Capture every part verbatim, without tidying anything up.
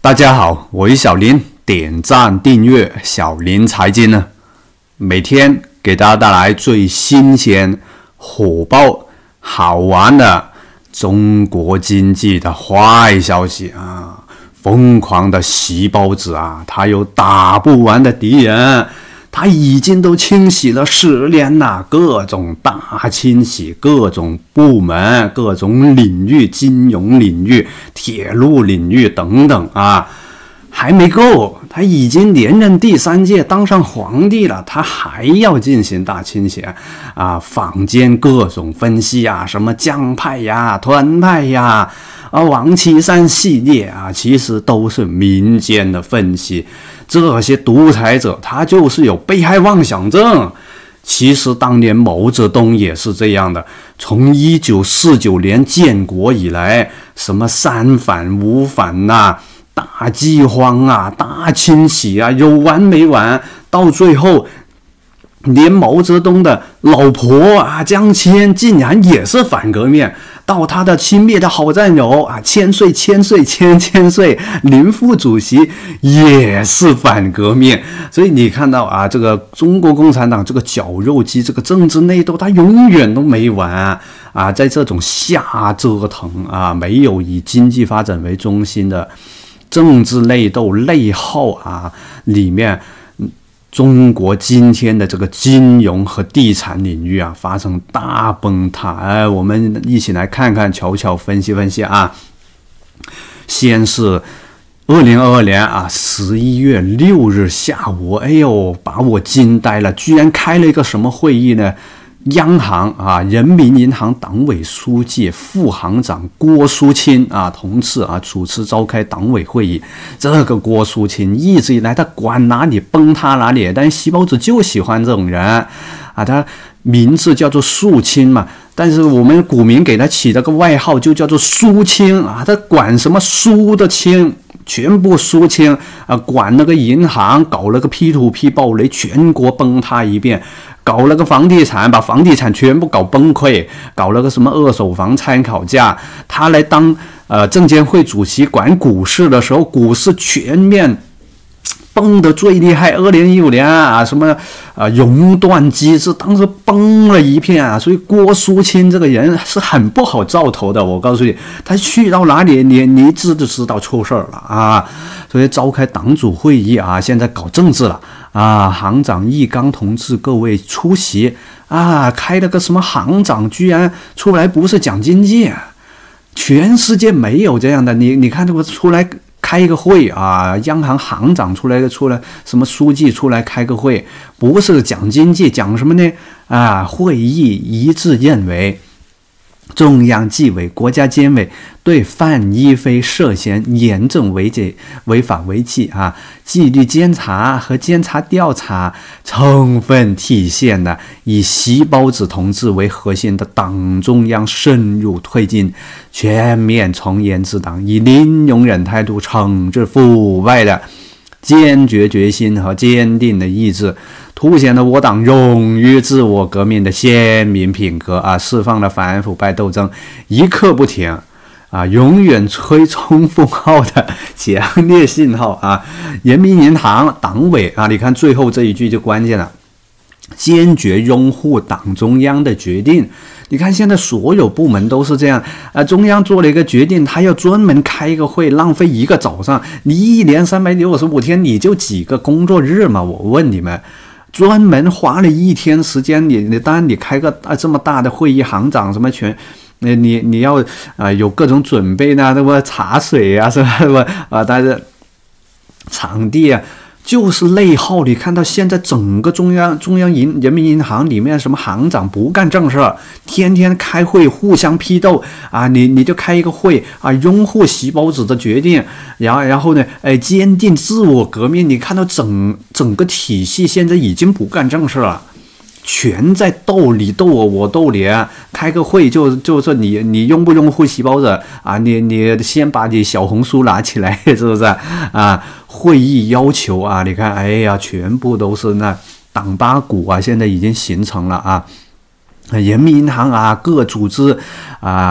大家好，我是小林，点赞订阅小林财经呢，每天给大家带来最新鲜、火爆、好玩的中国经济的坏消息啊！疯狂的细胞子啊，他有打不完的敌人。他已经都清洗了十年了，各种大清洗，各种部门、各种领域，金融领域、铁路领域等等啊，还没够，他已经连任第三届，当上皇帝了，他还要进行大清洗啊！坊间各种分析啊，什么江派呀、团派呀。啊，王岐山系列啊，其实都是民间的分析。这些独裁者他就是有被害妄想症。其实当年毛泽东也是这样的。从一九四九年建国以来，什么三反五反呐、啊、大饥荒啊、大清洗啊，有完没完？到最后，连毛泽东的老婆啊江青竟然也是反革命。到他的亲密的好战友啊，千岁千岁千千岁林副主席也是反革命。所以你看到啊，这个中国共产党这个绞肉机，这个政治内斗，它永远都没完啊！在这种瞎折腾啊，没有以经济发展为中心的政治内斗内耗啊里面。中国今天的这个金融和地产领域啊，发生大崩塌。哎，我们一起来看看，瞧瞧，分析分析啊。先是二零二二年啊，十一月六日下午，哎呦，把我惊呆了，居然开了一个什么会议呢？央行啊，人民银行党委书记、副行长郭书清啊，同志啊，主持召开党委会议。这个郭书清一直以来他管哪里崩塌哪里，但是细胞子就喜欢这种人啊，他名字叫做肃清嘛，但是我们股民给他起了个外号，就叫做苏清啊，他管什么苏的清。全部肃清啊！管那个银行，搞了个 P to P 暴雷，全国崩塌一遍；搞了个房地产，把房地产全部搞崩溃；搞了个什么二手房参考价，他来当呃证监会主席，管股市的时候，股市全面崩得最厉害。二零一五年啊，什么啊熔断机制，当时崩了一片啊。所以郭书清这个人是很不好兆头的。我告诉你，他去到哪里，你你知就知道出事儿了啊。所以召开党组会议啊，现在搞政治了啊。行长易纲同志各位出席啊，开了个什么行长，居然出来不是讲经济，全世界没有这样的。你你看这个出来。开一个会啊，央行行长出来出来，什么书记出来开个会，不是讲经济，讲什么呢？啊，会议一致认为，中央纪委、国家监委对范一飞涉嫌严重违纪、违法违纪啊，纪律监察和监察调查充分体现了以细胞子同志为核心的党中央深入推进全面从严治党，以零容忍态度惩治腐败的坚决决心和坚定的意志，凸显了我党勇于自我革命的鲜明品格啊！释放了反腐败斗争一刻不停啊，永远吹冲锋号的强烈信号啊！人民银行党委啊，你看最后这一句就关键了，坚决拥护党中央的决定。你看现在所有部门都是这样啊，中央做了一个决定，他要专门开一个会，浪费一个早上。你一年三百六十五天，你就几个工作日嘛？我问你们。专门花了一天时间，你你当然你开个啊这么大的会议，行长什么全，你你你要啊、呃、有各种准备呢，什么茶水啊，什么什么啊，但是场地啊就是内耗。你看到现在整个中央中央银人民银行里面什么行长不干正事，天天开会互相批斗啊，你你就开一个会啊，拥护细胞子的决定，然后然后呢，哎，坚定自我革命。你看到整整个体系现在已经不干正事了，全在斗你斗我，我斗你。开个会就就说你你拥不拥护细胞子啊？你你先把你小红书拿起来，是不是啊？会议要求啊，你看，哎呀，全部都是那党八股啊，现在已经形成了啊。人民银行啊，各组织啊。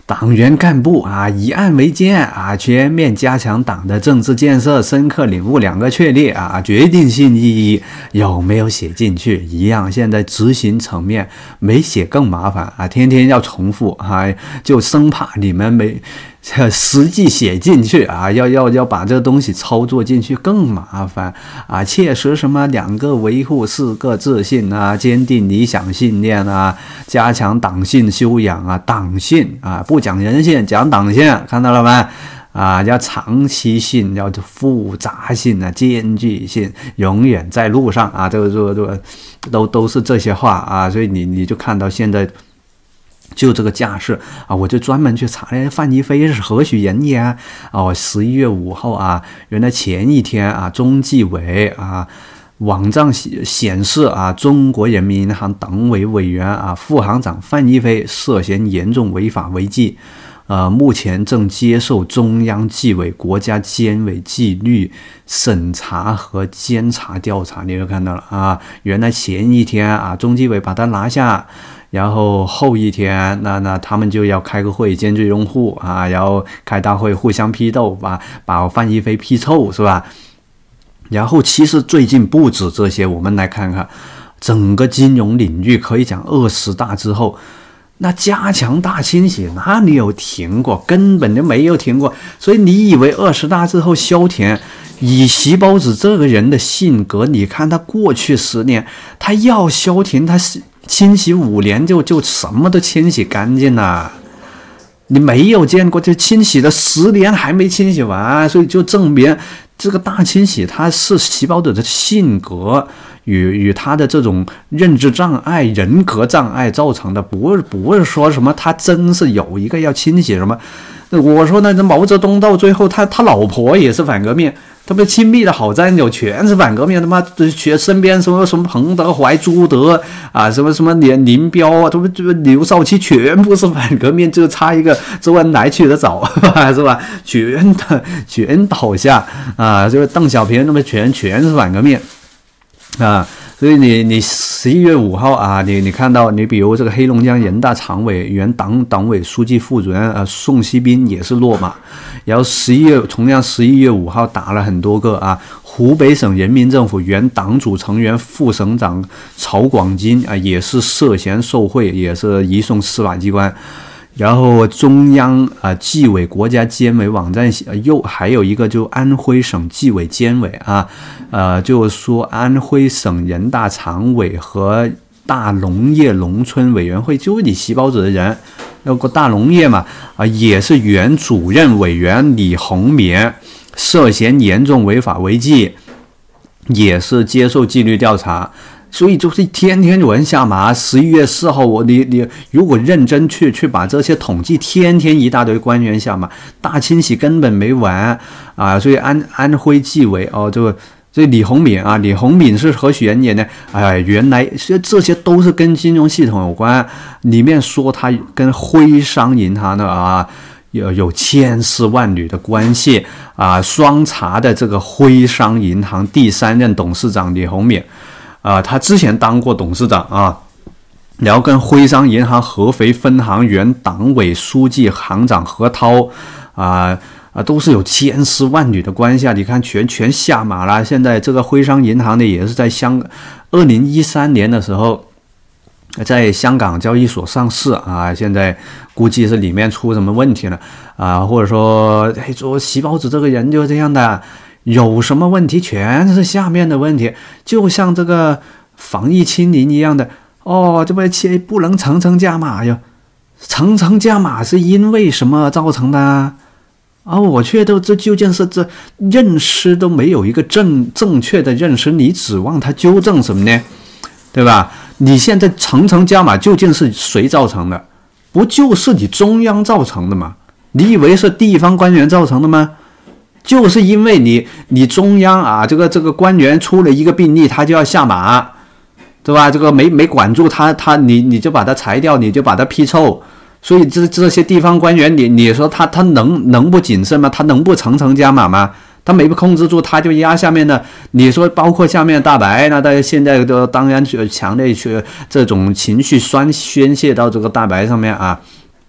党员干部啊，以案为鉴啊，全面加强党的政治建设，深刻领悟两个确立啊，决定性意义有没有写进去？一样，现在执行层面没写更麻烦啊，天天要重复啊，就生怕你们没实际写进去啊，要要要把这个东西操作进去更麻烦啊。切实什么两个维护，四个自信啊，坚定理想信念啊，加强党性修养啊，党性啊，不讲人性，讲党性，看到了吗？啊，要长期性，要复杂性啊，艰巨性，永远在路上啊，这个这个这个都都是这些话啊，所以你你就看到现在。就这个架势啊，我就专门去查了范一飞是何许人也啊？哦，十一月五号啊，原来前一天啊，中纪委啊网站显示啊，中国人民银行党委委员啊，副行长范一飞涉嫌严重违法违纪。呃，目前正接受中央纪委国家监委纪律审查和监察调查。你就看到了啊，原来前一天啊，中纪委把他拿下，然后后一天，那那他们就要开个会检举用户啊，然后开大会互相批斗，把把范一飞批臭，是吧？然后其实最近不止这些，我们来看看整个金融领域，可以讲二十大之后。那加强大清洗哪里有停过？根本就没有停过。所以你以为二十大之后萧田，以习包子这个人的性格，你看他过去十年，他要萧田，他清洗五年就就什么都清洗干净了。你没有见过，就清洗了十年还没清洗完，所以就证明这个大清洗它是习包子的性格与与他的这种认知障碍、人格障碍造成的，不是不是说什么他真是有一个要清洗什么。我说那毛泽东到最后，他他老婆也是反革命。他们亲密的好战友全是反革命，他妈学身边什么什么彭德怀、朱德啊，什么什么林林彪啊，他们这个刘少奇全部是反革命，就差一个周恩来去的早，是吧？全的全倒下啊，就是邓小平那么全全是反革命啊。所以你你十一月五号啊，你你看到你比如这个黑龙江人大常委原党党委书记副主任呃宋希斌也是落马，然后十一月同样十一月五号打了很多个啊，湖北省人民政府原党组成员副省长曹广金啊也是涉嫌受贿，也是移送司法机关。然后中央啊纪委国家监委网站又还有一个就安徽省纪委监委啊，呃就是说安徽省人大常委和大农业农村委员会，就是你习包子的人，那个大农业嘛啊也是原主任委员李洪敏涉嫌严重违法违纪，也是接受纪律调查。所以就是天天有人下马。十一月四号，我你你如果认真去去把这些统计，天天一大堆官员下马，大清洗根本没完啊！所以安安徽纪委哦，这个这李洪敏啊，李洪敏是何许人也呢？哎，原来这些都是跟金融系统有关，里面说他跟徽商银行的啊。有有千丝万缕的关系啊！双查的这个徽商银行第三任董事长李洪敏。啊、呃，他之前当过董事长啊，然后跟徽商银行合肥分行原党委书记、行长何涛啊啊、呃，都是有千丝万缕的关系啊！你看全全下马了。现在这个徽商银行呢，也是在香二零一三年的时候，在香港交易所上市啊，现在估计是里面出什么问题了啊，或者说，哎，说习包子这个人就是这样的。有什么问题全是下面的问题，就像这个防疫清零一样的哦，这不不能层层加码呀？层层加码是因为什么造成的啊？啊，我觉得这究竟是这认识都没有一个正正确的认识，你指望他纠正什么呢？对吧？你现在层层加码究竟是谁造成的？不就是你中央造成的吗？你以为是地方官员造成的吗？就是因为你你中央啊，这个这个官员出了一个病例，他就要下马，对吧？这个没没管住他，他你你就把他裁掉，你就把他批臭。所以这这些地方官员，你你说他他能能不谨慎吗？他能不层层加码吗？他没控制住，他就压下面的。你说包括下面的大白，那大家现在都当然强烈去这种情绪宣泄到这个大白上面啊。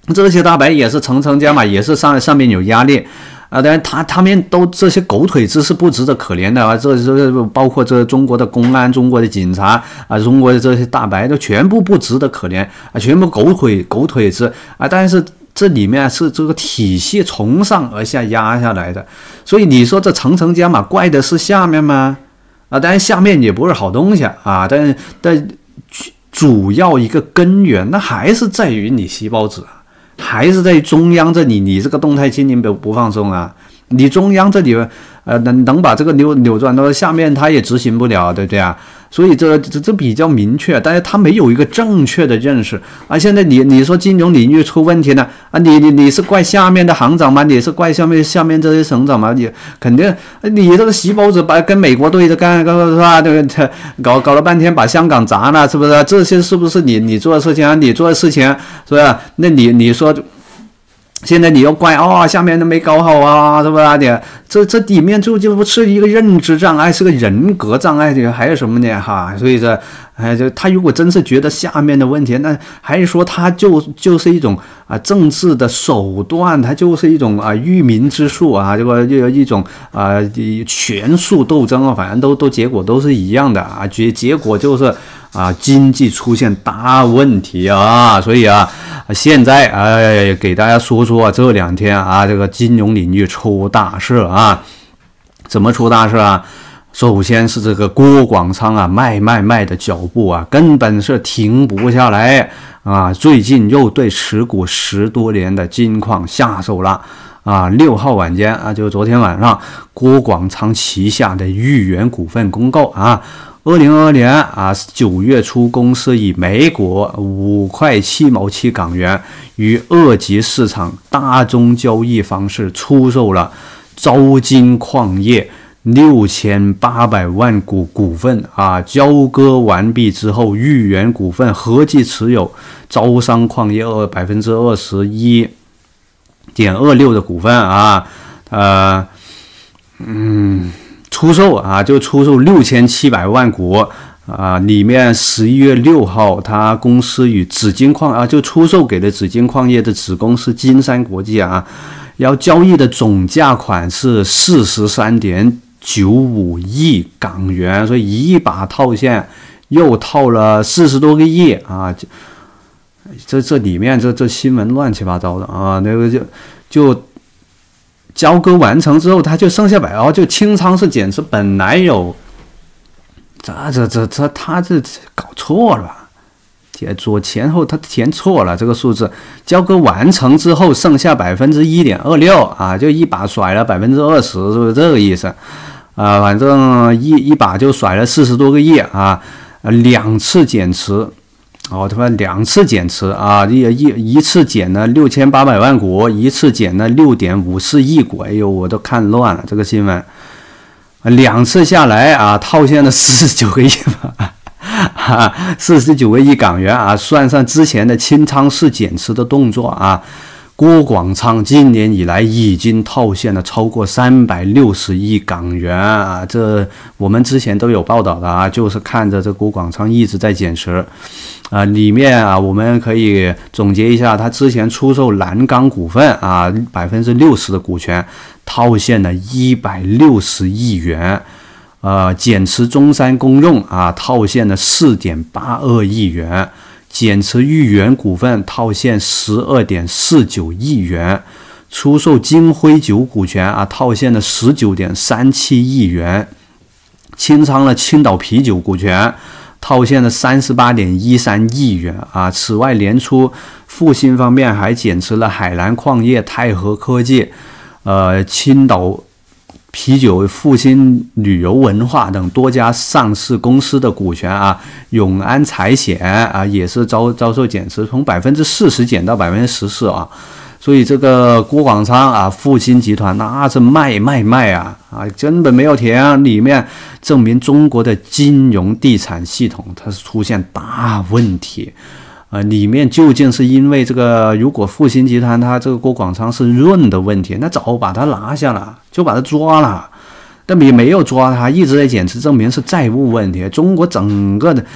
这些大白也是层层加码，也是上上面有压力啊。当然他他们都这些狗腿子是不值得可怜的啊。这这包括这中国的公安、中国的警察啊、中国的这些大白都全部不值得可怜啊，全部狗腿狗腿子啊。但是这里面是这个体系从上而下压下来的，所以你说这层层加码，怪的是下面吗？啊，当然下面也不是好东西啊，但但主要一个根源，那还是在于你细胞子，还是在于中央这里，你这个动态清零不不放松啊，你中央这里呃能能把这个扭扭转到下面，它也执行不了，对不对啊？所以这这这比较明确，但是他没有一个正确的认识啊。现在你你说金融领域出问题呢啊，你你你是怪下面的行长吗？你是怪下面下面这些省长吗？你肯定你这个细胞子把跟美国对着干，是吧？这个搞搞了半天把香港砸了，是不是？这些是不是你你做的事情啊？你做的事情是吧？那你你说。现在你又怪哦，下面都没搞好啊，是吧？你这这里面就就不是一个认知障碍，是个人格障碍，还有什么呢？哈，所以这，哎，就他如果真是觉得下面的问题，那还是说他就就是一种啊政治的手段，他就是一种啊愚民之术啊，这个就一种啊权术斗争啊，反正都都结果都是一样的啊，结结果就是啊经济出现大问题啊，所以啊。现在哎，给大家说说这两天啊，这个金融领域出大事啊，怎么出大事啊？首先是这个郭广昌啊，卖卖卖的脚步啊，根本是停不下来啊！最近又对持股十多年的金矿下手了啊！六号晚间啊，就昨天晚上，郭广昌旗下的豫园股份公告啊。二零二二年啊九月初，公司以每股五块七毛七港元于二级市场大宗交易方式出售了招金矿业六千八百万股股份啊。交割完毕之后，豫园股份合计持有招商矿业二百分之二十一点二六的股份啊，呃，嗯。出售啊，就出售六千七百万股啊，里面十一月六号，他公司与紫金矿啊，就出售给了紫金矿业的子公司金山国际啊，要交易的总价款是四十三点九五亿港元，所以一把套现又套了四十多个亿啊，这这里面这这新闻乱七八糟的啊，那个就就。交割完成之后，他就剩下百哦，就清仓是减持，本来有，这这这这他这搞错了吧？左前后他填错了这个数字。交割完成之后，剩下百分之一点二六啊，就一把甩了百分之二十，是不是这个意思？啊，反正一一把就甩了四十多个亿啊，两次减持。哦，他妈两次减持啊！一一一次减了六千八百万股，一次减了六点五四亿股。哎呦，我都看乱了这个新闻。两次下来啊，套现了四十九个亿吧，哈，四十九个亿港元啊，算上之前的清仓式减持的动作啊。郭广昌今年以来已经套现了超过三百六十亿港元啊！这我们之前都有报道的啊，就是看着这郭广昌一直在减持啊。里面啊，我们可以总结一下，他之前出售蓝钢股份啊，百分之六十的股权，套现了一百六十亿元。呃，减持中山公用啊，套现了四点八二亿元。减持豫园股份套现十二点四九亿元，出售金辉酒股权啊，套现了十九点三七亿元，清仓了青岛啤酒股权，套现了三十八点一三亿元啊。此外，年初复兴方面还减持了海南矿业、泰和科技、呃青岛啤酒、复兴旅游文化等多家上市公司的股权啊，永安财险啊也是遭遭受减持，从百分之四十减到百分之十四啊，所以这个郭广昌啊，复兴集团那是卖卖卖啊啊，根本没有停，里面证明中国的金融地产系统它是出现大问题。呃，里面究竟是因为这个，如果复兴集团它这个郭广昌是润的问题，那早把他拿下了，就把他抓了，但也没有抓他，一直在减持，证明是债务问题。中国整个的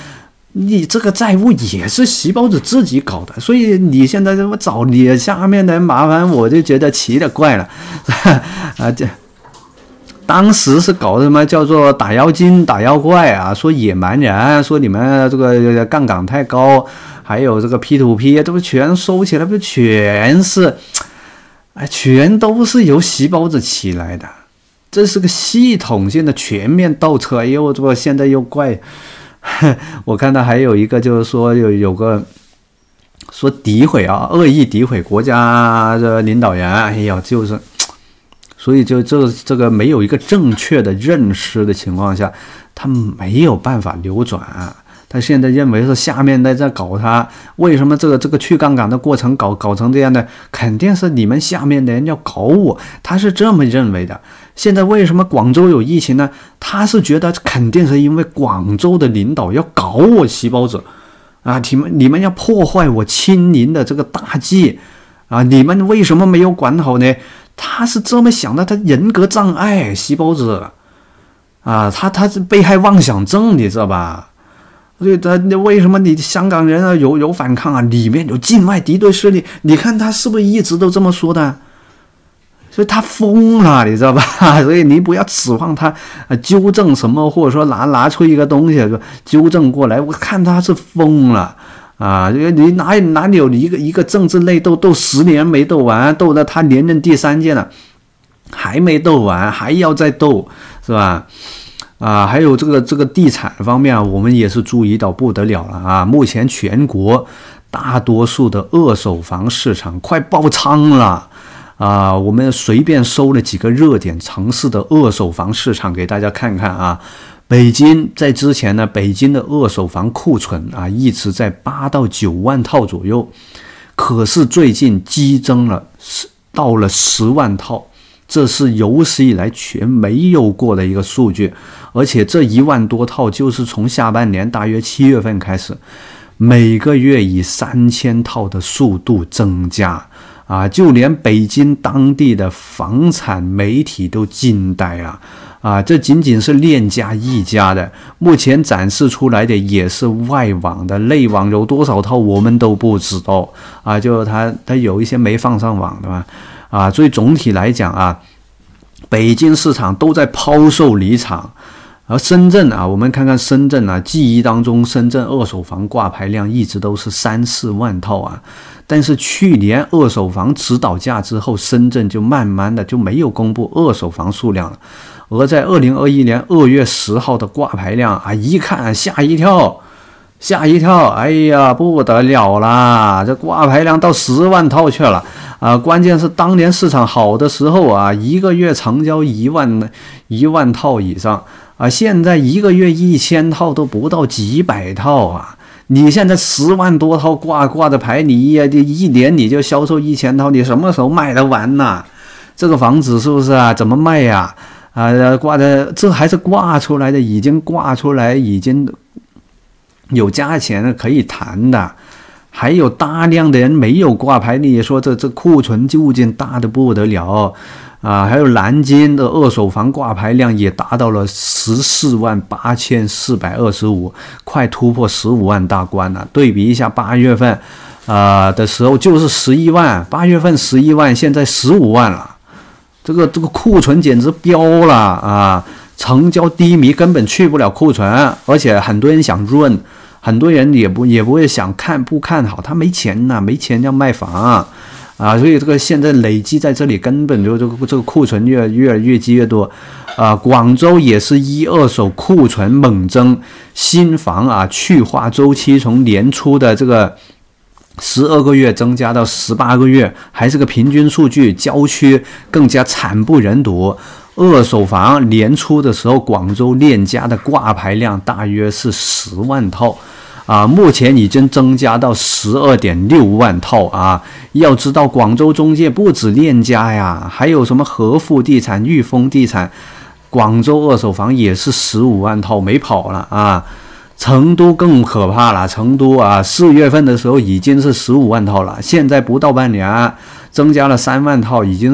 你这个债务也是细胞子自己搞的，所以你现在这么找你下面的人麻烦，我就觉得奇了怪了啊！这当时是搞什么叫做打妖精、打妖怪啊？说野蛮人，说你们这个杠杆太高，还有这个 P to P， 这不全收起来，不全是，哎，全都是由细胞子起来的。这是个系统性的全面倒车。哎呦，这现在又怪。我看到还有一个就是说有有个说诋毁啊，恶意诋毁国家的领导人，哎呀，就是，所以就这这个没有一个正确的认识的情况下，他没有办法扭转。他现在认为是下面在这搞他，为什么这个这个去杠杆的过程搞搞成这样的？肯定是你们下面的人要搞我，他是这么认为的。现在为什么广州有疫情呢？他是觉得肯定是因为广州的领导要搞我细胞子啊，你们你们要破坏我清零的这个大计啊，你们为什么没有管好呢？他是这么想的，他人格障碍细胞子啊，他他是被害妄想症，你知道吧？所以他为什么你香港人啊有有反抗啊？里面有境外敌对势力，你看他是不是一直都这么说的？所以他疯了，你知道吧？所以你不要指望他啊纠正什么，或者说拿拿出一个东西纠正过来。我看他是疯了啊！你哪哪里有一个一个政治内斗斗十年没斗完，斗到他连任第三届了，还没斗完，还要再斗，是吧？啊，还有这个这个地产方面啊，我们也是注意到不得了了啊！目前全国大多数的二手房市场快爆仓了啊！我们随便搜了几个热点城市的二手房市场给大家看看啊。北京在之前呢，北京的二手房库存啊一直在八到九万套左右，可是最近激增了，到了十万套。这是有史以来全没有过的一个数据，而且这一万多套就是从下半年大约七月份开始，每个月以三千套的速度增加啊！就连北京当地的房产媒体都惊呆了啊！这仅仅是链家一家的，目前展示出来的也是外网的，内网有多少套我们都不知道啊！就它它有一些没放上网的嘛。啊，所以总体来讲啊，北京市场都在抛售离场，而深圳啊，我们看看深圳啊，记忆当中深圳二手房挂牌量一直都是三四万套啊，但是去年二手房指导价之后，深圳就慢慢的就没有公布二手房数量了，而在二零二一年二月十号的挂牌量啊，一看吓一跳。吓一跳，哎呀，不得了啦！这挂牌量到十万套去了啊！关键是当年市场好的时候啊，一个月成交一万一万套以上啊，现在一个月一千套都不到几百套啊！你现在十万多套挂挂的牌，你呀，一年你就销售一千套，你什么时候卖得完呢？这个房子是不是啊？怎么卖呀？啊，挂的这还是挂出来的，已经挂出来，已经。有价钱可以谈的，还有大量的人没有挂牌，你也说这这库存究竟大的不得了啊！还有南京的二手房挂牌量也达到了十四万八千四百二十五，快突破十五万大关了。对比一下八月份啊、呃、的时候就是十一万，八月份十一万，现在十五万了，这个这个库存简直飙了啊！成交低迷，根本去不了库存，而且很多人想润。很多人也不也不会想看不看好，他没钱呐、啊，没钱要卖房啊，啊，所以这个现在累积在这里，根本就这个这个库存越越越积越多，啊，广州也是一二手库存猛增，新房啊去化周期从年初的这个十二个月增加到十八个月，还是个平均数据，郊区更加惨不忍睹。二手房年初的时候，广州链家的挂牌量大约是十万套，啊，目前已经增加到十二点六万套啊！要知道，广州中介不止链家呀，还有什么和富地产、裕丰地产，广州二手房也是十五万套没跑了啊！成都更可怕了，成都啊，四月份的时候已经是十五万套了，现在不到半年增加了三万套，已经是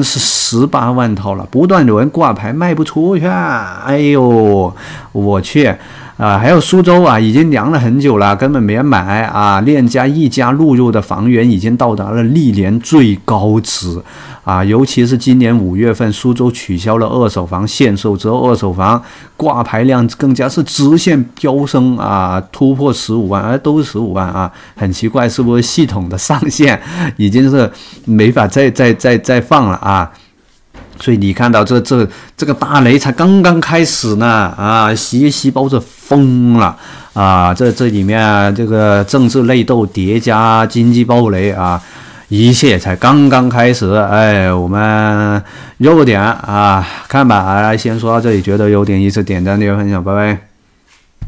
十八万套了，不断有人挂牌卖不出去啊！哎呦，我去！啊，还有苏州啊，已经凉了很久了，根本没人买啊。链家一家录入的房源已经到达了历年最高值啊！尤其是今年五月份，苏州取消了二手房限售之后，二手房挂牌量更加是直线飙升啊，突破十五万，哎，都是十五万啊！很奇怪，是不是系统的上限已经是没法再再再再放了啊？所以你看到这这这个大雷才刚刚开始呢啊，洗洗包子疯了啊！这这里面这个政治内斗叠加经济暴雷啊，一切才刚刚开始。哎，我们优点啊看吧，啊，先说到这里，觉得有点意思，点赞、订阅、分享，拜拜。